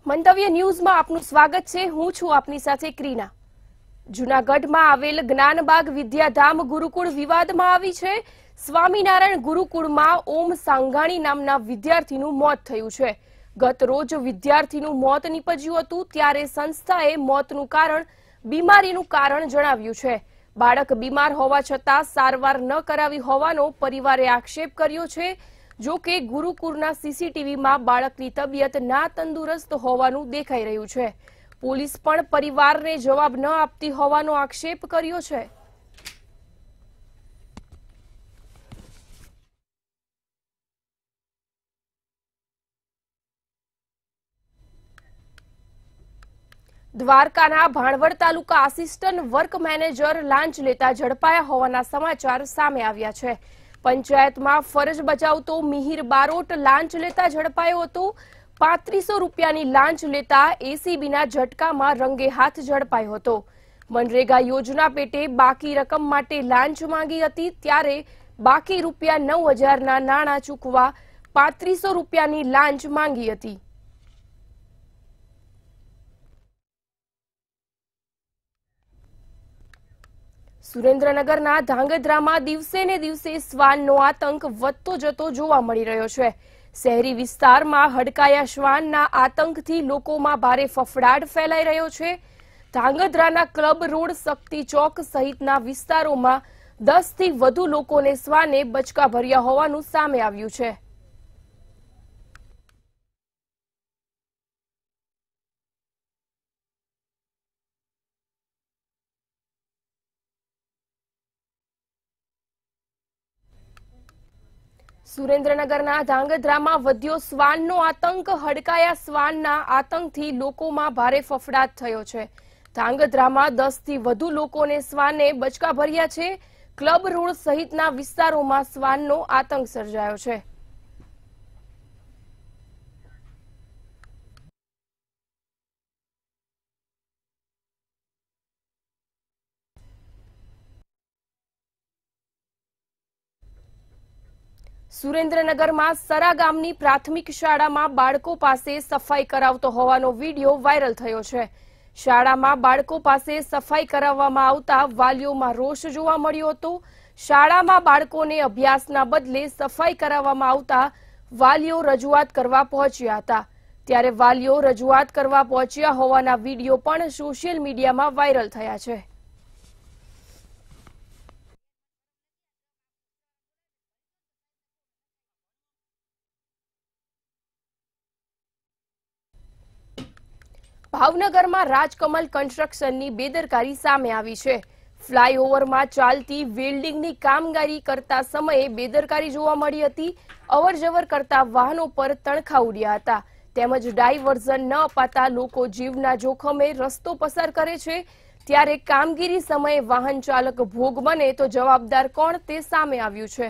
મંતવ્ય ન્યૂઝમાં આપનું સ્વાગત છે। હું છું આપની સાથે ક્રીના। જૂનાગઢમાં આવેલ જ્ઞાનબાગ વિદ્યાધામ ગુરુકુળ વિવાદમાં આવી છે। સ્વામિનારાયણ ગુરુકુળમાં ઓમ સાંઘાણી નામના વિદ્યાર્થીનું મોત થયું છે। ગત રોજ વિદ્યાર્થીનું મોત નીપજ્યું હતું, ત્યારે સંસ્થાએ મોતનું કારણ બીમારીનું કારણ જણાવ્યું છે। બાળક બીમાર હોવા છતાં સારવાર ન કરાવી હોવાનો પરિવારે આક્ષેપ કર્યો છે। જો કે ગુરુકુળના સીસીટીવીમાં બાળકની તબિયત ના તંદુરસ્ત હોવાનું દેખાઈ રહ્યું છે। પોલીસ પણ પરિવારને જવાબ ન આપતી હોવાનો આક્ષેપ કર્યો છે। દ્વારકાના ભાણવડ તાલુકા આસિસ્ટન્ટ વર્ક મેનેજર લાંચ લેતા ઝડપાયા હોવાના સમાચાર સામે આવ્યા છે। પંચાયતમાં ફરજ બજાવતો મિહિર બારોટ લાંચ લેતા ઝડપાયો હતો। 3500 રૂપિયાની લાંચ લેતા એસીબીના ઝટકામાં રંગે હાથ ઝડપાયો હતો। મનરેગા યોજના પેટે બાકી રકમ માટે લાંચ માંગી હતી, ત્યારે બાકી રૂપિયા 9000ના નાણાં ચૂકવા 3500 રૂપિયાની લાંચ માંગી હતી। સુરેન્દ્રનગરના ધાંગધ્રામાં દિવસે ને દિવસે શ્વાનનો આતંક વધતો જતો જોવા મળી રહ્યો છે। શહેરી વિસ્તારમાં હડકાયા શ્વાનના આતંકથી લોકોમાં ભારે ફફડાટ ફેલાઈ રહ્યો છે। ધાંગધ્રાના ક્લબ રોડ, શક્તિ ચોક સહિતના વિસ્તારોમાં 10થી વધુ લોકોને શ્વાને બચકા ભર્યા હોવાનું સામે આવ્યું છે। સુરેન્દ્રનગરના ધાંગધ્રામાં વધ્યો શ્વાનનો આતંક। હડકાયા શ્વાનના આતંકથી લોકોમાં ભારે ફફડાટ થયો છે। ધાંગધ્રામાં 10થી વધુ લોકોને શ્વાને બચકા ભર્યા છે। ક્લબ રોડ સહિતના વિસ્તારોમાં શ્વાનનો આતંક સર્જાયો છે। સુરેન્દ્રનગરમાં સરા ગામની પ્રાથમિક શાળામાં બાળકો પાસે સફાઈ કરાવતો હોવાનો વિડીયો વાયરલ થયો છે। શાળામાં બાળકો પાસે સફાઈ કરાવવામાં આવતા વાલીઓમાં રોષ જોવા મળ્યો હતો। શાળામાં બાળકોને અભ્યાસના બદલે સફાઈ કરાવવામાં આવતા વાલીઓ રજૂઆત કરવા પહોંચ્યા હતા, ત્યારે વાલીઓ રજૂઆત કરવા પહોંચ્યા હોવાના વિડીયો પણ સોશિયલ મીડિયામાં વાયરલ થયા છે। ભાવનગરમાં રાજકમલ કન્સ્ટ્રક્શનની બેદરકારી સામે આવી છે। ફ્લાયઓવરમાં ચાલતી વેલ્ડિંગની કામગીરી કરતા સમયે બેદરકારી જોવા મળી હતી। અવરજવર કરતા વાહનો પર તણખા ઉડ્યા હતા, તેમજ ડાયવર્ઝન ન અપાતા લોકો જીવના જોખમે રસ્તો પસાર કરે છે, ત્યારે કામગીરી સમયે વાહન ચાલક ભોગ બને તો જવાબદાર કોણ તે સામે આવ્યું છે।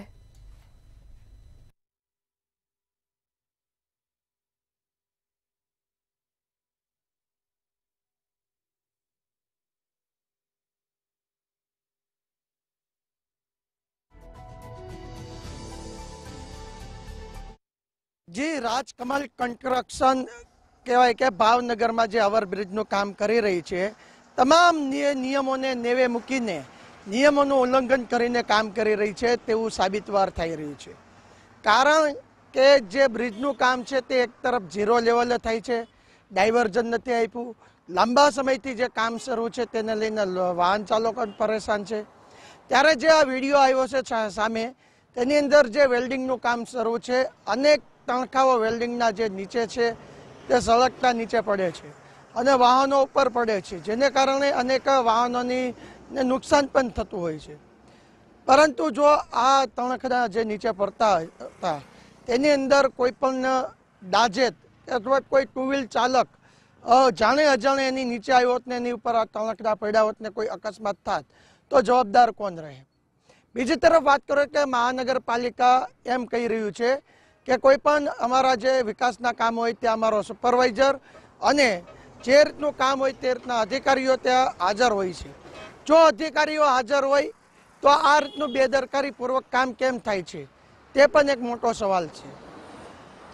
जी राजकमल कंस्ट्रक्शन कहेवाय के भावनगर में जे ओवरब्रिजનું કામ કરી રહી છે, તમામ નિયમોને નેવે મૂકીને નિયમોનું ઉલ્લંઘન કરીને કામ કરી રહી છે તેવું સાબિતવાર થઈ રહ્યું છે। કારણ કે જે બ્રિજનું કામ છે તે એક તરફ ઝીરો લેવલે થાય છે, ડાયવર્ઝન નથી આપ્યું, લાંબા સમયથી જે કામ શરૂ છે તેને લઈને વાહન ચાલકો પરેશાન છે। ત્યારે જે આ વિડીયો આવ્યો છે સામે, તેની અંદર જે વેલ્ડિંગનું કામ શરૂ છે, અનેક તણખાઓ વેલ્ડિંગના જે નીચે છે તે સળગતા નીચે પડે છે અને વાહનો ઉપર પડે છે, જેને કારણે અનેક વાહનોની નુકસાન પણ થતું હોય છે। પરંતુ જો આ તણખના જે નીચે પડતા હતા તેની અંદર કોઈ પણ ડાજેત અથવા કોઈ ટુ વ્હીલ ચાલક જાણે અજાણે એની નીચે આવ્યો હોત ને એની ઉપર આ તણખના પડ્યા હોત ને કોઈ અકસ્માત થાત તો જવાબદાર કોણ રહે? બીજી તરફ વાત કરો કે મહાનગરપાલિકા એમ કહી રહ્યું છે કે કોઈ પણ અમારા જે વિકાસના કામ હોય ત્યાં અમારો સુપરવાઇઝર અને જે રીતનું કામ હોય તે રીતના અધિકારીઓ ત્યાં હાજર હોય છે। જો અધિકારીઓ હાજર હોય તો આ રીતનું બેદરકારીપૂર્વક કામ કેમ થાય છે તે પણ એક મોટો સવાલ છે।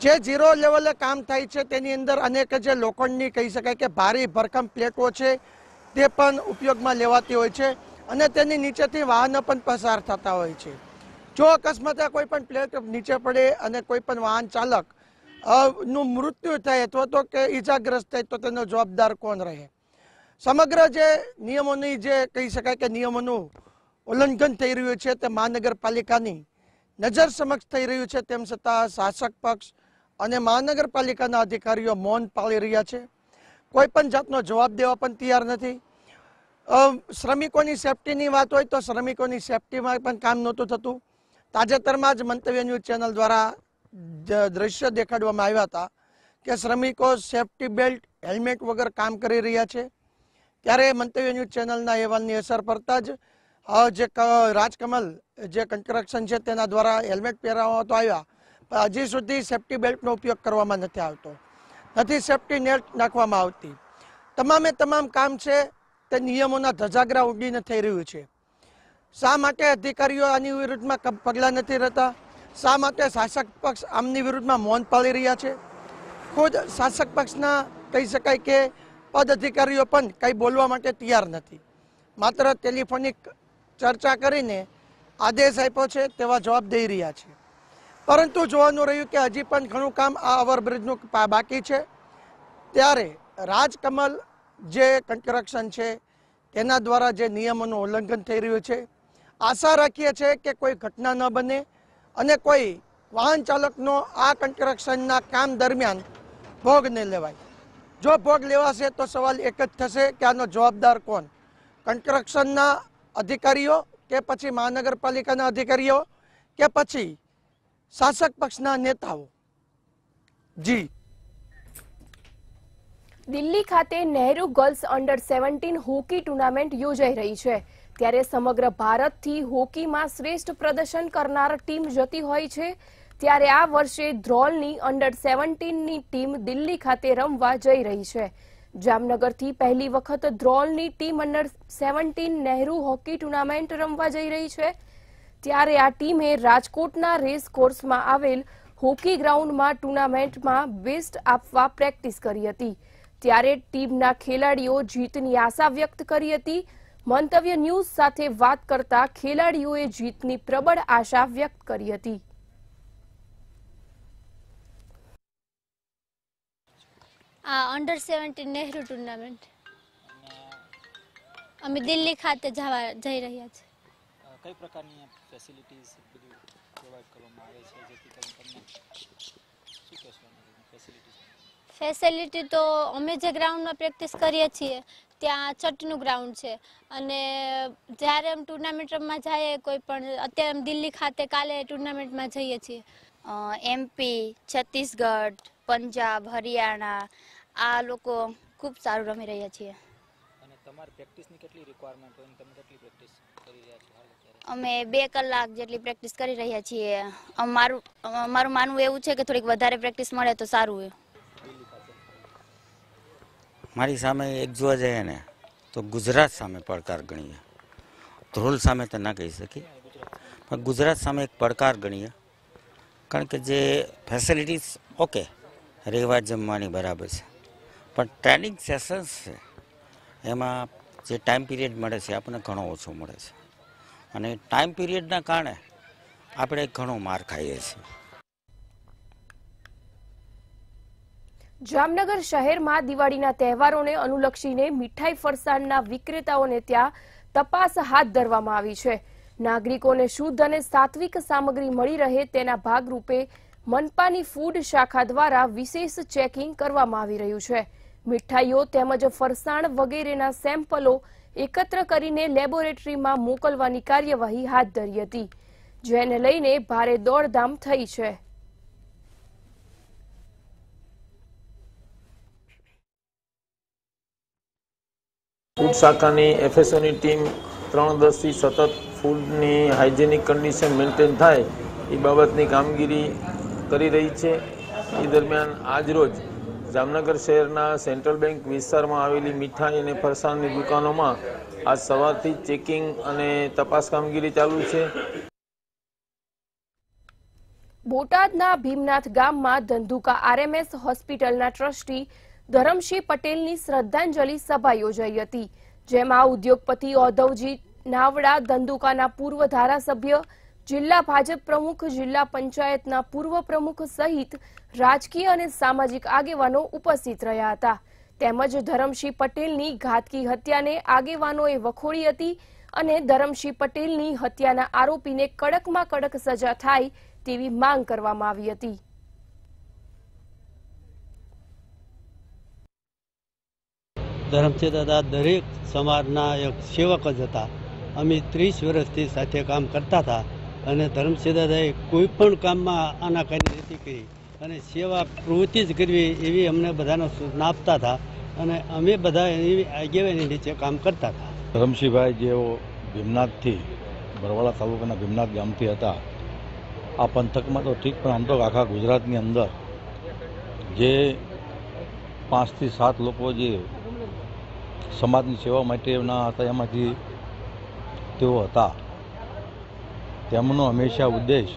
જે ઝીરો લેવલે કામ થાય છે તેની અંદર અનેક જે લોખંડની કહી શકાય કે ભારે ભરખમ પ્લેટો છે તે પણ ઉપયોગમાં લેવાતી હોય છે અને તેની નીચેથી વાહનો પણ પસાર થતા હોય છે. જો અકસ્માતે કોઈ પણ પ્લેટ નીચે પડે અને કોઈ પણ વાહન ચાલક નું મૃત્યુ થાય અથવા તો કે ઈજાગ્રસ્ત થાય તો તેનો જવાબદાર કોણ રહે? સમગ્ર જે નિયમોની જે કહી શકાય કે નિયમોનું ઉલ્લંઘન થઈ રહ્યું છે તે મહાનગરપાલિકાની નજર સમક્ષ થઈ રહ્યું છે, તેમ છતાં શાસક પક્ષ અને મહાનગરપાલિકાના અધિકારીઓ મૌન પાળી રહ્યા છે. કોઈ પણ જાતનો જવાબ દેવા પણ તૈયાર નથી. શ્રમિકોની સેફટીની વાત હોય તો શ્રમિકોની સેફટીમાં પણ કામ નહોતું થતું. તાજેતરમાં જ મંતવ્ય ન્યૂઝ ચેનલ દ્વારા દ્રશ્ય દેખાડવામાં આવ્યા હતા કે શ્રમિકો સેફટી બેલ્ટ હેલ્મેટ વગર કામ કરી રહ્યા છે. ત્યારે મંતવ્ય ન્યૂઝ ચેનલના અહેવાલની અસર પડતા જ જે રાજકમલ જે કન્સ્ટ્રક્શન છે તેના દ્વારા હેલ્મેટ પહેરાવવામાં તો આવ્યા, પણ હજી સુધી સેફટી બેલ્ટનો ઉપયોગ કરવામાં નથી આવતો, નથી સેફટી નેટ નાખવામાં આવતી. તમામે તમામ કામ છે તે નિયમોના ધજાગરા ઉડીને થઈ રહ્યું છે. શા માટે અધિકારીઓ આની વિરુદ્ધમાં પગલાં નથી લેતા? શા માટે શાસક પક્ષ આમની વિરુદ્ધમાં મૌન પાળી રહ્યા છે? ખુદ શાસક પક્ષના કહી શકાય કે પદ અધિકારીઓ પણ કંઈ બોલવા માટે તૈયાર નથી. માત્ર ટેલિફોનિક ચર્ચા કરીને આદેશ આપ્યો છે તેવા જવાબ દઈ રહ્યા છે. પરંતુ જોવાનું રહ્યું કે હજી પણ ઘણું કામ આ ઓવરબ્રિજનું બાકી છે. ત્યારે રાજકમલ જે કન્સ્ટ્રક્શન છે તેના દ્વારા જે નિયમોનું ઉલ્લંઘન થઈ રહ્યું છે, આશા રાખીએ છીએ કે કોઈ ઘટના ન બને અને કોઈ વાહન ચાલકનો આ કન્સ્ટ્રક્શનના કામ દરમિયાન ભોગ નહીં લેવાય. જો ભોગ લેવાશે તો સવાલ એક જ થશે કે આનો જવાબદાર કોણ? કન્સ્ટ્રક્શનના અધિકારીઓ કે પછી મહાનગરપાલિકાના અધિકારીઓ કે પછી શાસક પક્ષના નેતાઓ? જી. દિલ્હી ખાતે Nehru girls under 17 hockey tournament યોજાઈ રહી છે. ત્યારે સમગ્ર ભારતથી હોકીમાં શ્રેષ્ઠ પ્રદર્શન કરનાર ટીમ જતી હોય છે. ત્યારે આ વર્ષે ધ્રોલની અંડર 17ની ટીમ દિલ્હી ખાતે રમવા જઈ રહી છે. જામનગરથી પહેલી વખત ધ્રોલની team under 17 Nehru hockey tournament રમવા જઈ રહી છે. ત્યારે આ ટીમે રાજકોટના રેસ કોર્સમાં આવેલ હોકી ગ્રાઉન્ડમાં ટુર્નામેન્ટમાં બેસ્ટ આપવા પ્રેક્ટિસ કરી હતી. ત્યારે ટીમના ખેલાડીઓ જીતની આશા વ્યક્ત કરી હતી. મંતવ્ય ન્યૂઝ સાથે વાત કરતા ખેલાડીઓએ જીતની પ્રબળ આશા વ્યક્ત કરી હતી. આ અંડર 17 નહેરુ ટુર્નામેન્ટ અમે દિલ્હી ખાતે જઈ રહ્યા છીએ. કઈ પ્રકારની ફેસિલિટીઝ બધું પ્રોવાઈડ કરવામાં આવે છે જેથી કરીને તમને શું કહેશો ફેસિલિટીઝ? ફેસિલિટી તો અમે જે ગ્રાઉન્ડમાં પ્રેક્ટિસ કરીએ છીએ ત્યાં ચટનું ગ્રાઉન્ડ છે અને જ્યારે અમે ટુર્નામેન્ટ રમવા જઈએ કોઈ પણ, અત્યારે અમે દિલ્હી ખાતે કાલે ટુર્નામેન્ટમાં જઈએ છીએ. એમપી, છત્તીસગઢ, પંજાબ, હરિયાણા આ લોકો ખૂબ સારું રમી રહ્યા છીએ. અને તમારી પ્રેક્ટિસની કેટલી રિક્વાયરમેન્ટ હોય અને તમે કેટલી પ્રેક્ટિસ કરી રહ્યા છો હાલ અત્યારે? અમે 2 કલાક જેટલી પ્રેક્ટિસ કરી રહ્યા છીએ. મારું માનવું એવું છે કે થોડીક વધારે પ્રેક્ટિસ મળે તો સારું હોય. મારી સામે એક જોવા જઈએ ને તો ગુજરાત સામે પડકાર ગણીએ. ધ્રોલ સામે તો ના કહી શકીએ, પણ ગુજરાત સામે એક પડકાર ગણીએ. કારણ કે જે ફેસિલિટીઝ ઓકે, રહેવા જમવાની બરાબર છે, પણ ટ્રેનિંગ સેશન્સ છે એમાં જે ટાઈમ પીરિયડ મળે છે આપણને ઘણો ઓછો મળે છે અને ટાઈમ પીરિયડના કારણે આપણે ઘણો માર ખાઈએ છીએ. જામનગર શહેરમાં દિવાળીના તહેવારોને અનુલક્ષીને મીઠાઈ ફરસાણના વિક્રેતાઓને ત્યાં તપાસ હાથ ધરવામાં આવી છે. નાગરિકોને શુદ્ધ અને સાત્વિક સામગ્રી મળી રહે તેના ભાગરૂપે મનપાની ફૂડ શાખા દ્વારા વિશેષ ચેકિંગ કરવામાં આવી રહ્યું છે. મીઠાઈઓ તેમજ ફરસાણ વગેરેના સેમ્પલો એકત્ર કરીને લેબોરેટરીમાં મોકલવાની કાર્યવાહી હાથ ધરી હતી, જેને લઈને ભારે દોડધામ થઈ છે. ફૂડ શાખાની એફએસઓની ટીમ 3-10થી સતત ફૂડની હાઇજેનિક કન્ડિશન મેન્ટેન થાય એ બાબતની કામગીરી કરી રહી છે. એ દરમિયાન આજરોજ જામનગર શહેરના સેન્ટ્રલ બેંક વિસ્તારમાં આવેલી મીઠાઈ અને ફરસાણની દુકાનોમાં આજ સવારથી ચેકિંગ અને તપાસ કામગીરી ચાલુ છે. બોટાદના ભીમનાથ ગામમાં ધંધુકા આરએમએસ હોસ્પિટલના ટ્રસ્ટી ધરમસિંહ પટેલની શ્રદ્ધાંજલિ સભા યોજાઈ હતી, જેમાં ઉદ્યોગપતિ ઔધવજી નાવડા, ધંધુકાના પૂર્વ ધારાસભ્ય, જિલ્લા ભાજપ પ્રમુખ, જિલ્લા પંચાયતના પૂર્વ પ્રમુખ સહિત રાજકીય અને સામાજિક આગેવાનો ઉપસ્થિત રહ્યા હતા. તેમજ ધરમસિંહ પટેલની ઘાતકી હત્યાને આગેવાનોએ વખોડી હતી અને ધરમસિંહ પટેલની હત્યાના આરોપીને કડકમાં કડક સજા થાય તેવી માંગ કરવામાં આવી હતી. ધરમસિંહ દાદા દરેક સમાજના એક સેવક જ હતા. અમે 30 વર્ષથી સાથે કામ કરતા હતા અને ધરમસિંહ દાદાએ કોઈ પણ કામમાં આનાકાની નથી કરી અને સેવા પ્રવૃત્તિ જ કરવી એવી અમને બધાને સૂચના આપતા હતા અને અમે બધા એની આગેવાની નીચે કામ કરતા હતા. ધરમસિંહભાઈ જેઓ ભીમનાથથી, બરવાળા તાલુકાના ભીમનાથ ગામથી હતા. આ પંથકમાં તો ઠીક, પણ આમ તો આખા ગુજરાતની અંદર જે 5 થી 7 લોકો જે સમાજની સેવા માટેના હતા, એમાંથી તેઓ હતા. તેમનો હંમેશા ઉદ્દેશ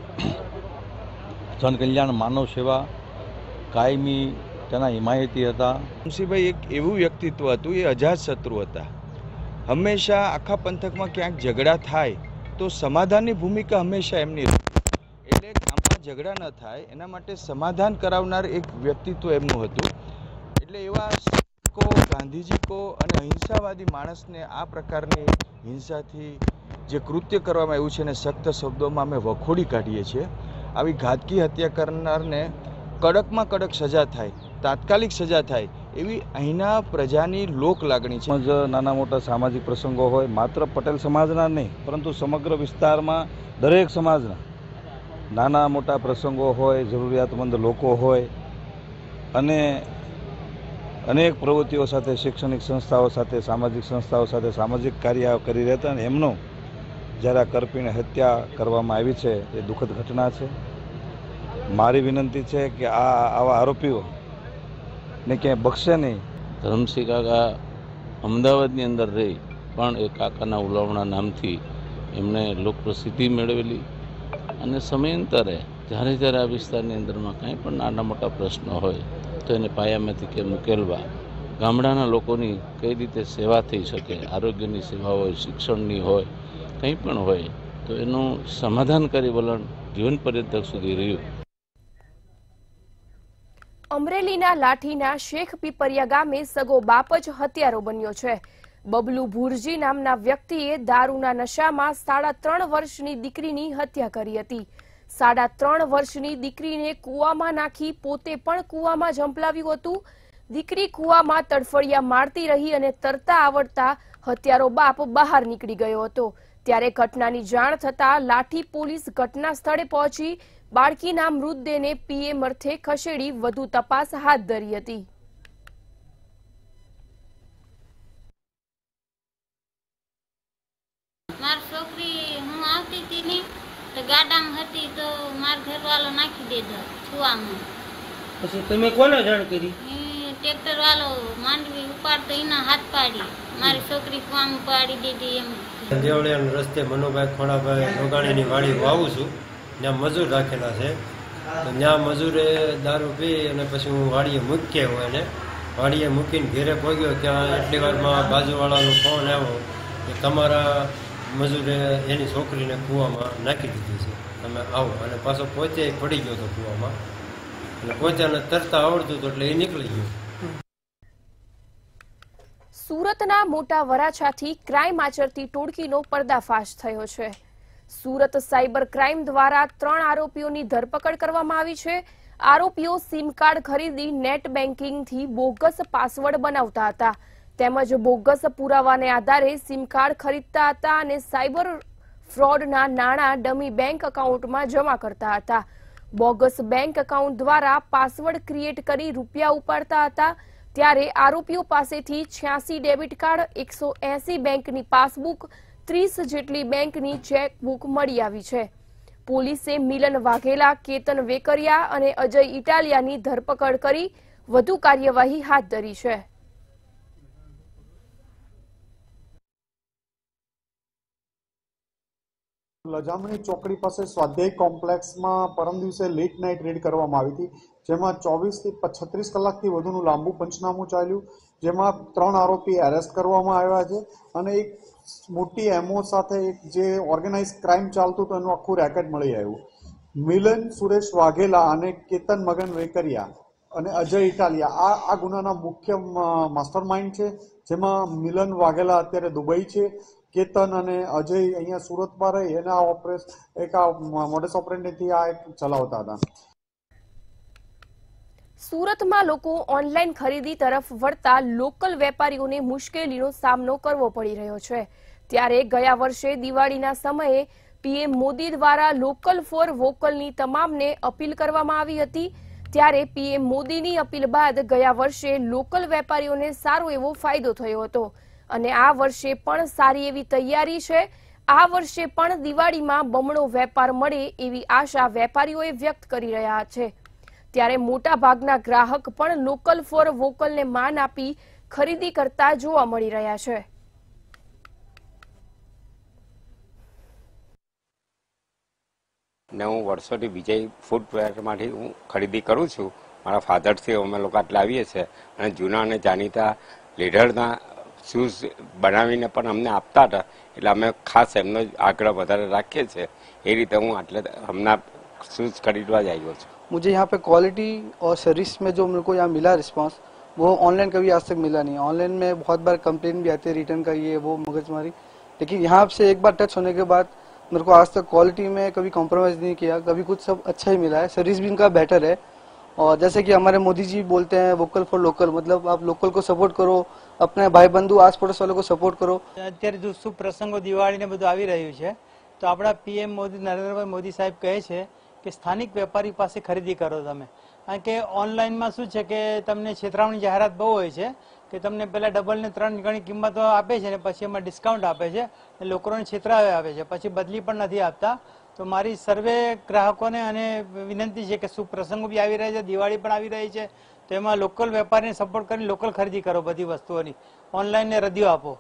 જનકલ્યાણ, માનવ સેવા, કાયમી તેના હિમાયતી હતા. ધરમસિંહભાઈ એક એવું વ્યક્તિત્વ હતું, એ અજાત શત્રુ હતા. હંમેશા આખા પંથકમાં ક્યાંક ઝઘડા થાય તો સમાધાનની ભૂમિકા હંમેશા એમની હતી. એટલે ગામમાં ઝઘડા ન થાય એના માટે સમાધાન કરાવનાર એક વ્યક્તિત્વ એમનું હતું. એટલે એવા ગાંધીજી કો અને અહિંસાવાદી માણસને આ પ્રકારની હિંસાથી જે કૃત્ય કરવામાં આવ્યું છે એને સખ્ત શબ્દોમાં અમે વખોડી કાઢીએ છીએ. આવી ઘાતકી હત્યા કરનારને કડકમાં કડક સજા થાય, તાત્કાલિક સજા થાય એવી અહીંના પ્રજાની લોક લાગણી છે. નાના મોટા સામાજિક પ્રસંગો હોય, માત્ર પટેલ સમાજના નહીં પરંતુ સમગ્ર વિસ્તારમાં દરેક સમાજના નાના મોટા પ્રસંગો હોય, જરૂરિયાતમંદ લોકો હોય અને અનેક પ્રવૃત્તિઓ સાથે, શૈક્ષણિક સંસ્થાઓ સાથે, સામાજિક સંસ્થાઓ સાથે સામાજિક કાર્ય કરી રહેતા અને એમનો જ્યારે આ કરપીને હત્યા કરવામાં આવી છે એ દુઃખદ ઘટના છે. મારી વિનંતી છે કે આવા આરોપીઓને ક્યાંય બક્ષે નહીં. ધરમસિંહ કાકા અમદાવાદની અંદર રહી પણ એ કાકાના ઉલાવણા નામથી એમણે લોકપ્રસિદ્ધિ મેળવેલી અને સમયાંતરે જ્યારે જ્યારે આ વિસ્તારની અંદરમાં કંઈ પણ નાના મોટા પ્રશ્નો હોય તો એને પાયામાંથી કે મુકેલવા, ગામડાના લોકોની કઈ રીતે સેવા થઈ શકે, આરોગ્યની સેવા હોય, શિક્ષણની હોય, કંઈ પણ હોય તો એનું સમાધાનકારી વલણ જીવન પર્યંત સુધી રહ્યું. અમરેલીના લાઠીના શેખ પીપરિયા ગામે સગો બાપ જ હત્યારો બન્યો છે. બબલુ ભુરજી નામના વ્યક્તિએ દારૂના નશામાં 3.5 વર્ષની દીકરીની હત્યા કરી હતી. 3.5 વર્ષની દીકરીને કૂવામાં નાખી પોતે પણ કૂવામાં ઝંપલાવ્યું હતું. દીકરી કૂવામાં તડફડિયા મારતી રહી અને તરતા આવડતા હત્યારો બાપ બહાર નીકળી ગયો હતો. ત્યારે ઘટનાની જાણ થતાં લાઠી પોલીસ ઘટના સ્થળે પહોંચી બાળકીના મૃતદેહને પીએમ અર્થે ખસેડી વધુ તપાસ હાથ ધરી હતી. મારી છોકરી હું આવતી હતી ને તો ગાડામાં હતી તો મારા ઘરવાળો નાખી દીધો કૂવામાં. પછી તમે કોને જાણ કરી? ટ્રેક્ટર વાળો માંડવી ઉપાડતો એના હાથ પાડી મારી છોકરી કૂવામાં પાડી દીધી. એમ દેવળિયા રસ્તે મનુભાઈ ખોડાભાઈ રોગાણીની વાડી વાવું છું, ત્યાં મજૂર રાખેલા છે. તો ત્યાં મજૂરે દારૂ પી અને પછી હું વાડીએ મૂકી હોય ને વાડીએ મૂકીને ઘેરે પહોંચ્યો. ત્યાં એટલી વારમાં બાજુવાળાનો ફોન આવ્યો કે તમારા મજૂરે એની છોકરીને કૂવામાં નાખી દીધી છે, તમે આવો. અને પાછો પોતે પડી ગયો હતો કૂવામાં અને પોતાને તરતા આવડતું હતું એટલે એ નીકળી ગયો. સુરતના મોટા વરાછાથી ક્રાઇમ આચરતી ટોળકીનો પર્દાફાશ થયો છે. સુરત સાયબર ક્રાઇમ દ્વારા 3 આરોપીઓની ધરપકડ કરવામાં આવી છે. આરોપીઓ સિમ કાર્ડ ખરીદી નેટ બેન્કિંગથી બોગસ પાસવર્ડ બનાવતા હતા, તેમજ બોગસ પુરાવાને આધારે સિમ કાર્ડ ખરીદતા હતા અને સાયબર ફ્રોડના નાણાં ડમી બેંક એકાઉન્ટમાં જમા કરતા હતા. બોગસ બેંક એકાઉન્ટ દ્વારા પાસવર્ડ ક્રિએટ કરી રૂપિયા ઉપાડતા હતા. ત્યારે આરોપીઓ પાસેથી 86 ડેબિટ કાર્ડ, 180 બેંકની પાસબુક, 30 જેટલી બેંકની ચેકબુક મળી આવી છે. પોલીસે મિલન વાઘેલા, કેતન વેકરિયા અને અજય ઇટાલિયાની ધરપકડ કરી વધુ કાર્યવાહી હાથ ધરી છે. લજામણી ચોકડી પાસે સ્વાધ્યાય કોમ્પ્લેક્સમાં પરમ દિવસે લેટ નાઇટ રેડ કરવામાં આવી હતી, જેમાં 24 થી 36 કલાકથી વધુનું લાંબુ પંચનામું ચાલ્યું, જેમાં 3 આરોપી એરેસ્ટ કરવામાં આવ્યા છે અને એક મોટી એમઓ સાથે એક જે ઓર્ગેનાઇઝ ક્રાઇમ ચાલતું હતું એનું આખું રેકેટ મળી આવ્યું. મિલન સુરેશ વાઘેલા અને કેતન મગન વેકરિયા અને અજય ઇટાલિયા આ ગુનાના મુખ્ય માસ્ટર માઇન્ડ છે, જેમાં મિલન વાઘેલા અત્યારે દુબઈ છે, કેતન અને અજય અહીંયા સુરતમાં રહી અને આ મોડસ ઓપરેન્ડીથી આ એક ચલાવતા હતા. સુરતમાં લોકો ઓનલાઈન ખરીદી તરફ વળતા લોકલ વેપારીઓને મુશ્કેલીનો સામનો કરવો પડી રહ્યો છે. ત્યારે ગયા વર્ષે દિવાળીના સમયે પીએમ મોદી દ્વારા લોકલ ફોર વોકલની તમામને અપીલ કરવામાં આવી હતી. ત્યારે પીએમ મોદીની અપીલ બાદ ગયા વર્ષે લોકલ વેપારીઓને સારો એવો ફાયદો થયો હતો અને આ વર્ષે પણ સારી એવી તૈયારી છે. આ વર્ષે પણ દિવાળીમાં બમણો વેપાર મળે એવી આશા વેપારીઓએ વ્યક્ત કરી રહ્યા છે. ત્યારે મોટા ભાગના ગ્રાહક પણ લોકલ ફોર વોકલને માન આપી ખરીદી કરતા જોવા મળી રહ્યા છે. ને હું વર્ષોથી વિજય ફૂટવેરમાંથી હું ખરીદી કરું છું. મારા ફાધરથી અમે લોકો લાવીએ છીએ અને જૂના અને જાણીતા લીડરના શૂઝ બનાવીને પણ અમને આપતા હતા, એટલે અમે ખાસ એમનો આગ્રહ વધારે રાખીએ છીએ. એ રીતે હું હમણાં शूज खरीदवा जाएगा। मुझे यहाँ पे क्वालिटी और सर्विस में जो मेरे को यहाँ मिला रिस्पांस वो ऑनलाइन कभी आज तक मिला नहीं। ऑनलाइन में बहुत बार कंप्लेन भी आती है रिटर्न का ये वो मगजमारी, लेकिन यहाँ से एक बार टच होने के बाद मेरे को आज तक क्वालिटी में कभी कॉम्प्रोमाइज़ नहीं किया, कभी कुछ सब अच्छा ही मिला है। सर्विस भी इनका बेटर है और जैसे कि हमारे मोदी जी बोलते हैं वोकल फॉर लोकल, मतलब आप लोकल को सपोर्ट करो, अपने भाई बंधु आस पड़ोस वालों को सपोर्ट करो। અત્યારે જો શુભ પ્રસંગો દિવાળી ને બધું આવી રહ્યું છે તો આપણા પીએમ મોદી નરેન્દ્રભાઈ મોદી સાહેબ કહે છે કે સ્થાનિક વેપારી પાસે ખરીદી કરો તમે, કારણ કે ઓનલાઈનમાં શું છે કે તમને છેતરામણી જાહેરાત બહુ હોય છે કે તમને પહેલા ડબલ ને 3 ગણી કિંમતો આપે છે ને પછી એમાં ડિસ્કાઉન્ટ આપે છે, લોકોને છેતરાવે આવે છે, પછી બદલી પણ નથી આપતા। તો મારી સર્વે ગ્રાહકોને અને વિનંતી છે કે શુભ પ્રસંગો બી આવી રહ્યા છે, દિવાળી પણ આવી રહી છે, તો એમાં લોકલ વેપારીને સપોર્ટ કરીને લોકલ ખરીદી કરો બધી વસ્તુઓની, ઓનલાઈન ને રદિયો આપો।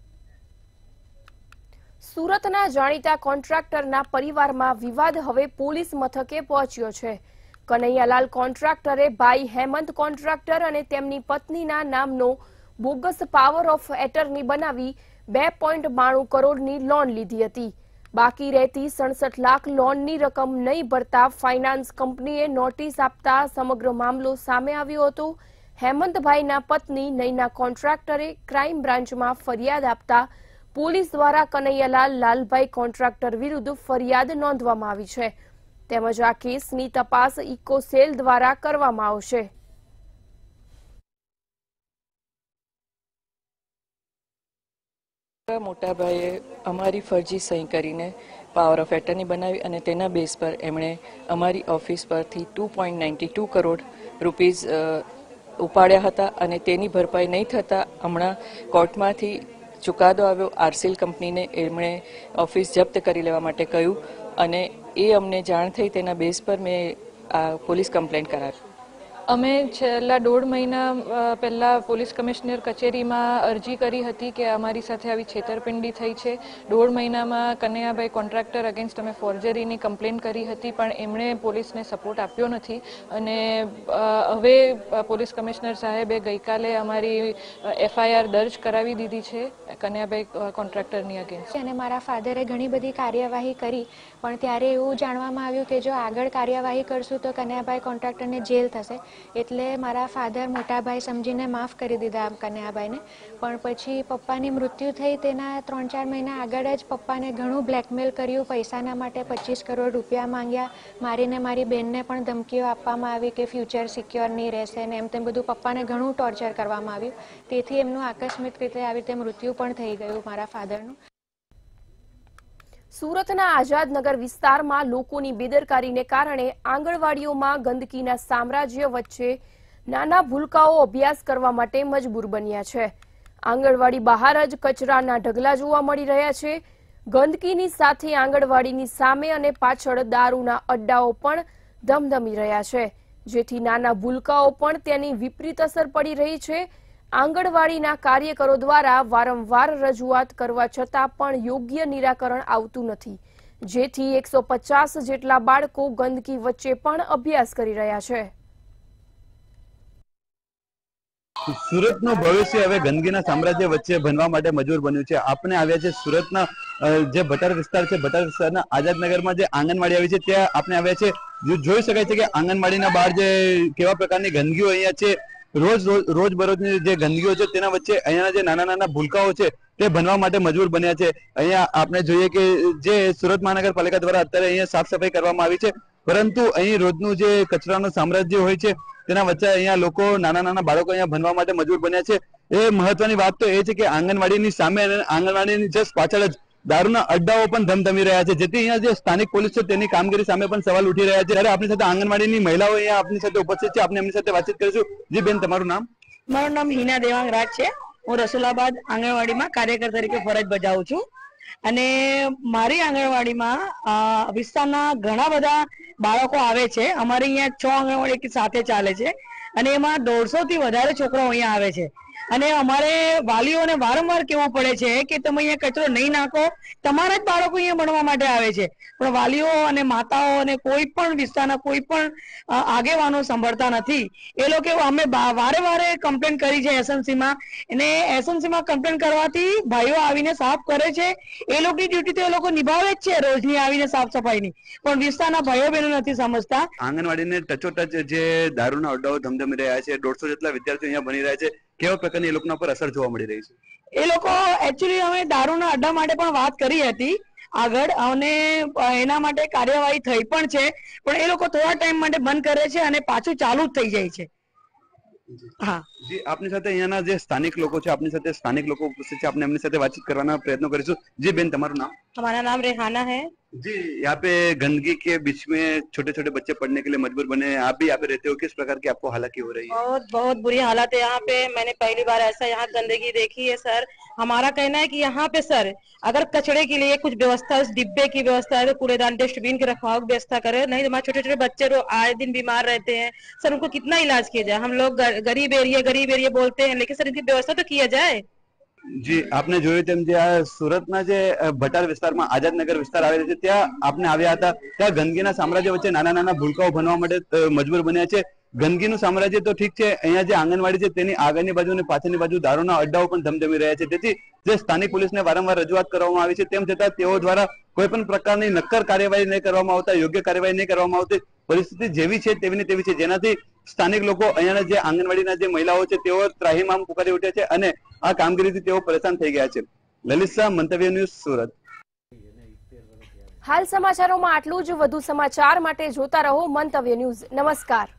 સુરતના જાણીતા કોન્ટ્રાક્ટરના પરિવારમાં વિવાદ હવે પોલીસ મથકે પહોંચ્યો છે। કનૈયાલાલ કોન્ટ્રાક્ટરે ભાઈ હેમંત કોન્ટ્રાક્ટર અને તેમની પત્નીના નામનો બોગસ પાવર ઓફ એટર્ની બનાવી 2.92 કરોડની લોન લીધી હતી। બાકી રહેતી 67 લાખ લોનની રકમ નહીં ભરતા ફાઇનાન્સ કંપનીએ નોટિસ આપતા સમગ્ર મામલો સામે આવ્યો હતો। હેમંતભાઈના પત્ની નૈના કોન્ટ્રાક્ટરે ક્રાઇમ બ્રાન્ચમાં ફરિયાદ આપતા પોલીસ દ્વારા કનૈયાલાલ લાલભાઈ કોન્ટ્રાક્ટર વિરુદ્ધ ફરિયાદ નોંધવામાં આવી છે, તેમજ આ કેસની તપાસ ઇકોસેલ દ્વારા કરવામાં આવશે। મોટા ભાઈએ અમારી ફરજી સહી કરીને પાવર ઓફ એટર્ની બનાવી અને તેના બેઝ પર એમણે અમારી ઓફિસ પરથી 2.92 કરોડ રૂપીઝ ઉપાડ્યા હતા અને તેની ભરપાઈ નહીં થતાં હમણાં કોર્ટમાંથી ચુકાદો આવ્યો। આરસીએલ કંપનીને એમણે ઓફિસ જપ્ત કરી લેવા માટે કહ્યું અને એ અમને જાણ થઈ, તેના બેઝ પર મેં આ પોલીસ કમ્પ્લેન્ટ કરાવી। અમે છેલ્લા 1.5 મહિના પહેલા પોલીસ કમિશનર કચેરીમાં અરજી કરી હતી કે અમારી સાથે આવી છેતરપિંડી થઈ છે। 1.5 મહિનામાં કનૈયાભાઈ કોન્ટ્રાક્ટર અગેન્સ્ટ અમે ફોર્જરીની કમ્પ્લેન કરી હતી, પણ એમણે પોલીસને સપોર્ટ આપ્યો નથી અને હવે પોલીસ કમિશનર સાહેબે ગઈકાલે અમારી એફઆઈઆર દર્જ કરાવી દીધી છે કનૈયાભાઈ કોન્ટ્રાક્ટરની અગેન્સ્ટ। અને મારા ફાધરે ઘણી બધી કાર્યવાહી કરી, પણ ત્યારે એવું જાણવામાં આવ્યું કે જો આગળ કાર્યવાહી કરશું તો કનૈયાભાઈ કોન્ટ્રાક્ટરને જેલ થશે, એટલે મારા ફાધર મોટા ભાઈ સમજીને માફ કરી દીધા કનૈયાભાઈને। પણ પછી પપ્પાની મૃત્યુ થઈ તેના 3-4 મહિના આગળ જ પપ્પાને ઘણું બ્લેકમેલ કર્યું, પૈસાના માટે 25 કરોડ રૂપિયા માંગ્યા, મારીને મારી બહેનને પણ ધમકીઓ આપવામાં આવી કે ફ્યુચર સિક્યોર નહીં રહેશે ને એમ તેમ બધું પપ્પાને ઘણું ટોર્ચર કરવામાં આવ્યું, તેથી એમનું આકસ્મિક રીતે આવી રીતે મૃત્યુ પણ થઈ ગયું મારા ફાધરનું। સુરતના આઝાદનગર વિસ્તારમાં લોકોની બેદરકારીને કારણે આંગણવાડીઓમાં ગંદકીના સામ્રાજ્ય વચ્ચે નાના ભૂલકાઓ અભ્યાસ કરવા માટે મજબૂર બન્યા છે। આંગણવાડી બહાર જ કચરાના ઢગલા જોવા મળી રહ્યા છે। ગંદકીની સાથે આંગણવાડીની સામે અને પાછળ દારૂના અડ્ડાઓ પણ ધમધમી રહ્યા છે, જેથી નાના ભૂલકાઓ પણ તેની વિપરીત અસર પડી રહી છે। આંગણવાડીના કાર્યકરો દ્વારા વારંવાર રજૂઆત કરવા છતાં પણ યોગ્ય નિરાકરણ આવતું નથી, જેથી 150 જેટલા બાળકો ગંદકી વચ્ચે પણ અભ્યાસ કરી રહ્યા છે. સુરતનું ભવિષ્ય હવે ગંદકીના સામ્રાજ્ય વચ્ચે બનવા માટે મજબૂર બન્યું છે. આપણે આવ્યા છે સુરતના જે ભટાર વિસ્તાર છે, ભટાર વિસ્તારના આઝાદનગરમાં જે આંગણવાડી આવી છે ત્યાં આપણે આવ્યા છે. જોઈ શકાય છે કે આંગણવાડીના બહાર જે કેવા પ્રકારની ગંદકીઓ અહીંયા છે, રોજબરોજની જે ગંદકીઓ છે તેના વચ્ચે અહીંયાના જે નાના નાના ભૂલકાઓ છે તે બનવા માટે મજબૂર બન્યા છે. અહીંયા આપણે જોઈએ કે જે સુરત મહાનગરપાલિકા દ્વારા અત્યારે અહીંયા સાફ સફાઈ કરવામાં આવી છે, પરંતુ અહીં રોજનું જે કચરાનું સામ્રાજ્ય હોય છે તેના વચ્ચે અહીંયા લોકો, નાના નાના બાળકો અહીંયા ભણવા માટે મજબૂર બન્યા છે. એ મહત્વની વાત તો એ છે કે આંગણવાડીની સામે અને આંગણવાડીની જસ્ટ પાછળ જ દારૂના અડ્ડાઓ પણ ધમધમી રહ્યા છે, જેથી અહીંયા જે સ્થાનિક પોલીસ છે તેની કામગીરી સામે પણ સવાલ ઉઠી રહ્યા છે. ત્યારે આપણી સાથે આંગણવાડીની મહિલાઓ અહીંયા આપણી સાથે ઉપસ્થિત છે. આપણે એમની સાથે વાતચીત કરીશું. જી બેન, તમારું નામ? મારું નામ હિના દેવાંગ રાજ છે. હું રસુલાબાદ આંગણવાડીમાં કાર્યકર તરીકે ફરજ બજાવું છું અને મારી આંગણવાડીમાં વિસ્તારના ઘણા બધા બાળકો આવે છે. અમારે અહીંયા 6 આંગણવાડી સાથે ચાલે છે અને એમાં 150 થી વધારે છોકરાઓ અહીંયા આવે છે અને અમારે વાલીઓને વારંવાર કહેવું પડે છે કે તમે અહીંયા કચરો નહીં નાખો. તમારા જ બાળકો અહીંયા ભણવા માટે આવે છે, પણ વાલીઓ અને માતાઓ અને કોઈ પણ વિસ્તારના કોઈ પણ આગેવાનો સાંભળતા નથી. એ લોકો અમે વારે વારે કમ્પ્લેન કરી છે એસએમસીમાં, અને એસએમસીમાં કમ્પ્લેન કરવાથી ભાઈઓ આવીને સાફ કરે છે. એ લોકોની ડ્યુટી તો એ લોકો નિભાવે જ છે રોજની આવીને સાફ સફાઈની, પણ વિસ્તારના ભાઈઓ બહેનો નથી સમજતા. આંગણવાડીને ટચોટચ જે દારૂના અડ્ડાઓ ધમધમી રહ્યા છે, 150 જેટલા વિદ્યાર્થીઓ અહીંયા ભણી રહ્યા છે, કેવા પ્રકારની એ લોકોના પર અસર જોવા મળી રહી છે? એ લોકો એકચ્યુઅલી અમે દારૂના અડ્ડા માટે પણ વાત કરી હતી આગળ, અને એના માટે કાર્યવાહી થઈ પણ છે, પણ એ લોકો થોડા ટાઈમ માટે બંધ કરે છે અને પાછું ચાલુ જ થઈ જાય છે. हाँ जी, आपने साथ यहाँ जे स्थानिक लोगों છે, આપની સાથે સ્થાનિક લોકો ઉપસ્થિત છે, આપણે એમની સાથે વાતચીત કરવાના પ્રયત્નો કરીશું. जी बेन, તમારું नाम? हमारा नाम रेहाना है जी. यहाँ पे गंदगी के बीच में छोटे छोटे बच्चे पढ़ने के लिए मजबूर बने, आप भी यहाँ पे रहते हो, किस प्रकार की आपको हालाकी हो रही है? बहुत बहुत बुरी हालत है यहाँ पे. मैंने पहली बार ऐसा यहाँ गंदगी देखी है सर. हमारा कहना है कि यहाँ पे सर अगर कचड़े के लिए कुछ व्यवस्था, डिब्बे की व्यवस्था है तो कूड़ेदान डस्टबिन के रखवाव की व्यवस्था करे, नहीं तो हमारे छोटे छोटे बच्चे आए दिन बीमार रहते हैं सर. उनको कितना इलाज किया जाए? हम लोग गरीब एरिया बोलते हैं, लेकिन सर इनकी व्यवस्था तो किया जाए. જી, આપને જોયું તેમ જે આ સુરતના જે ભટાર વિસ્તારમાં આઝાદનગર વિસ્તાર આવેલો છે ત્યાં આપણે આવ્યા હતા. ત્યાં ગંદકીના સામ્રાજ્ય વચ્ચે નાના નાના ભૂલકાઓ બનવા માટે મજબૂર બન્યા છે. ગંદકીનું સામ્રાજ્ય તો ઠીક છે, અહીંયા જે આંગણવાડી છે તેની આગળની બાજુ અને પાછળની બાજુ દારૂના અડ્ડાઓ પણ ધમધમી રહ્યા છે. તેથી જે સ્થાનિક પોલીસને વારંવાર રજૂઆત કરવામાં આવી છે, તેમ છતાં તેઓ દ્વારા કોઈ પણ પ્રકારની નક્કર કાર્યવાહી નહીં કરવામાં આવતા, યોગ્ય કાર્યવાહી નહીં કરવામાં આવતી. પરિસ્થિતિ જેવી છે તેવી ને તેવી છે, જેનાથી સ્થાનિક લોકો, અહીંયાના જે આંગણવાડીના જે મહિલાઓ છે તેઓ ત્રાહિમામ પુકારી ઉઠ્યા છે અને આ કામગીરીથી તેઓ પરેશાન થઈ ગયા છે. લલિત શાહ, મંતવ્ય ન્યૂઝ, સુરત. હાલ સમાચારોમાં આટલું જ. વધુ સમાચાર માટે જોતા રહો મંતવ્ય ન્યૂઝ. નમસ્કાર.